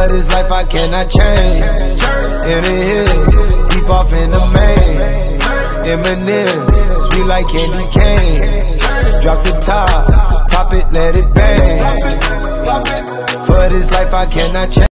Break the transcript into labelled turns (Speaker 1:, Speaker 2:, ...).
Speaker 1: For this life I cannot change. In the hills, deep off in the main. Eminem, sweet like candy cane. Drop the top, pop it, let it bang. For this life I cannot change.